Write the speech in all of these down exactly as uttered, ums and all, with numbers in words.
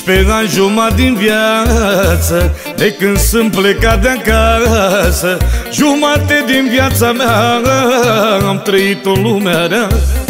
Cincisprezece ani jumătate din viață, de când sunt plecat de acasă. Jumate din viața mea am trăit o lumea rea.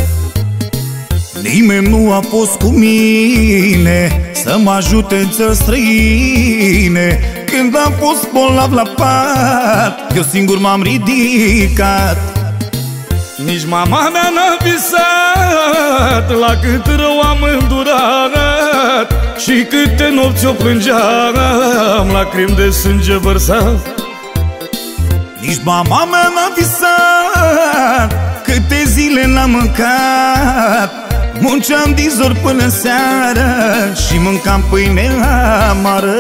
Nimeni nu a fost cu mine să mă ajute în țări străine. Când am fost bolnav la pat, eu singur m-am ridicat. Nici mama mea n-a visat la cât rău am îndurat și câte nopți o plângeam, lacrimi de sânge vărsat. Nici mama mea n-a visat câte zile n-am mâncat. Munceam din zor până seară și mâncam pâine amară.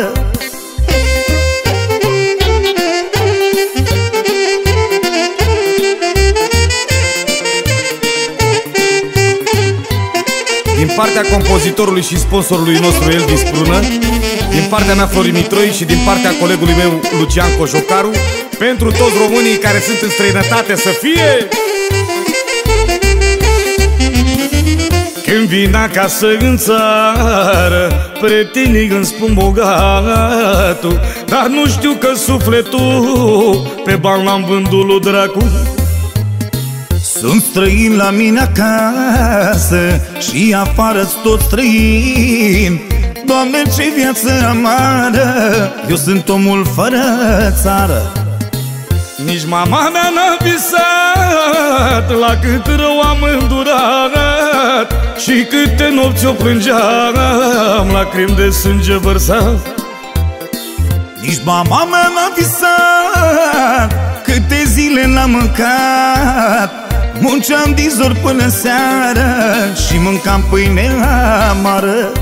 Din partea compozitorului și sponsorului nostru Elvis Prună, din partea mea Florin Mitroi și din partea colegului meu Lucian Cojocaru, pentru toți românii care sunt în străinătate, să fie! Când vin acasă în țară, prietenii îmi spun bogatul, dar nu știu că sufletul pe bani l-am vândut lui dracu. Sunt străin la mine acasă și afară-s tot străin. Doamne, ce viață amară, eu sunt omul fără țară. Nici mama mea n-a visat la cât rău am îndurat și câte nopți o plângeam, lacrimi de sânge vărsat. Nici mama mea n-a visat câte zile n-am mâncat. Munceam din zor până seară și mâncam pâine amară.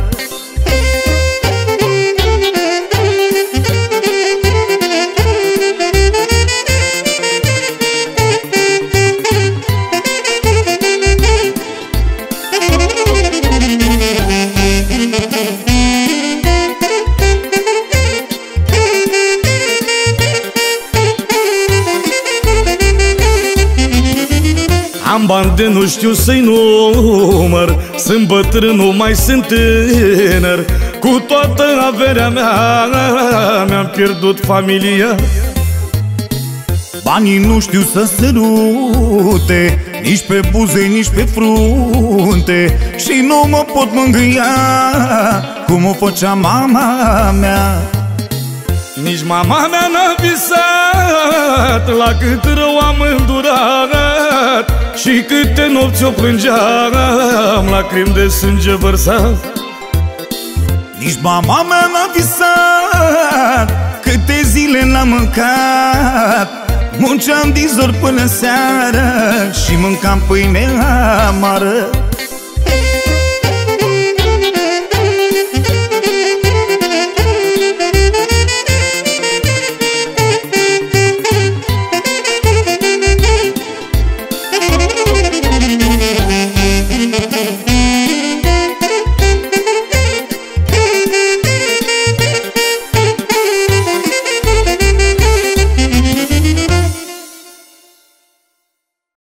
Am bani de nu știu să-i număr, sunt bătrân, nu mai sunt tânăr. Cu toată averea mea mi-am pierdut familia. Banii nu știu să sărute, nici pe buze, nici pe frunte, și nu mă pot mângâia cum o făcea mama mea. Nici mama mea n-a visat la cât rău am îndurat și câte nopți o plângeam, lacrimi de sânge vărsat. Nici mama mea n-a visat câte zile n-am mâncat. Munceam din zor până seară și mâncam pâine amară.